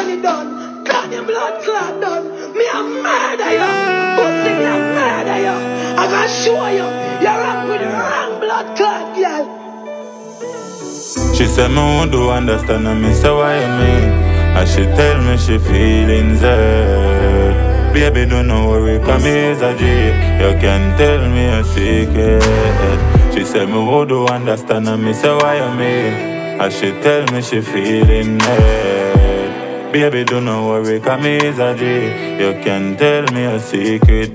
Infidelity done. Clot your blood clot done. Me a murder you. Pussy me a murder you. I gonna show you. You're up with the wrong blood clot, girl. She said me won't do understand and me say what you mean. And she tell me she feelings hurt. Baby, don't no worry, cause me is a G. You can tell me a secret. She said me won't do understand and me say what you mean. And she tell me she feeling hurt. Baby, don't no worry, cause me is a G. You can tell me a secret.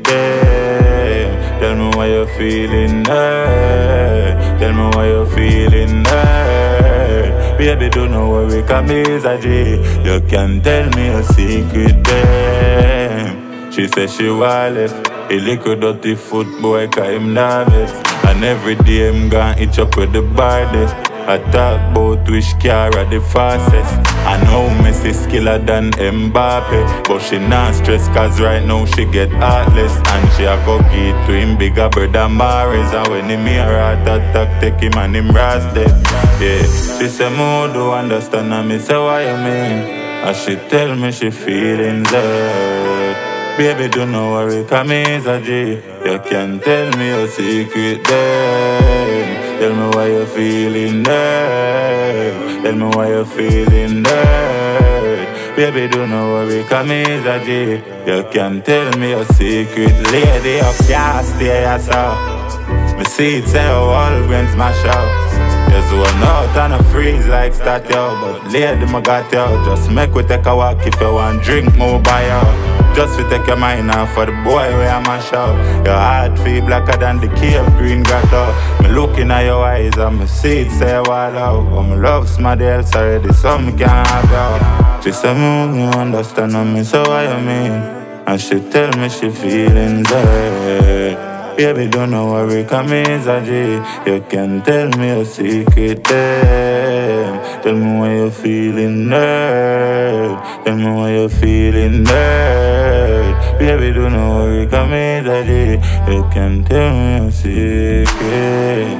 Tell me why you feeling hurt. Tell me why you feeling hurt. Baby, don't no worry, cause me is a G. You can tell me a secret, damn. She said she wallet. He liquid dirty foot boy, cause him nervous. And every day him gone itch up with the body. I talk about which car are the fastest. I know Messi skiller than Mbappe. But she not stressed cause right now she get heartless. And she a go give to him bigger brother Maris. And when him hear heart attack, take him and him ras dead. Yeah, she say me do understand and me say what you mean. And she tell me she feeling hurt. Baby, don't no worry, cause me is a G. You can tell me your secret then. Tell me why you feeling hurt. Tell me why you feeling hurt. Baby, don't no worry, cause me is a G. You can tell me your secret. Lady, you can't stay yourself. Me see it say all when smash out. There's one out and a freeze like start yo. But lady, me got yo. Just make we take a walk if you want drink, more buy yo. Just to take your mind off for the boy where I mash out. Your heart feel blacker than the cave green grotto. Me looking at your eyes and me see it say what love. But me love somebody else already, so me can't have you. She said me won't understand and me say what you mean. And she tell me she feeling hurt. Baby, don't no worry, cause me is a G. You can tell me a secret then. Tell me why you feeling hurt. Tell me why you feeling hurt. Baby, don't no worry, cause me is a G. You can tell me a secret.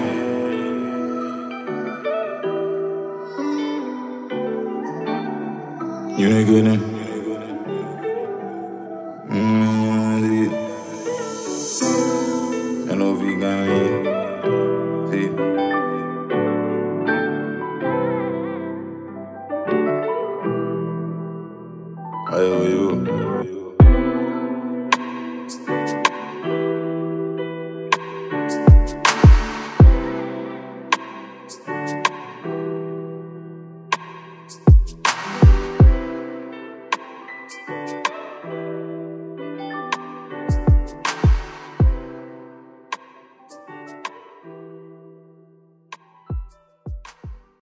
You know good name? I know vegan, see. I owe you.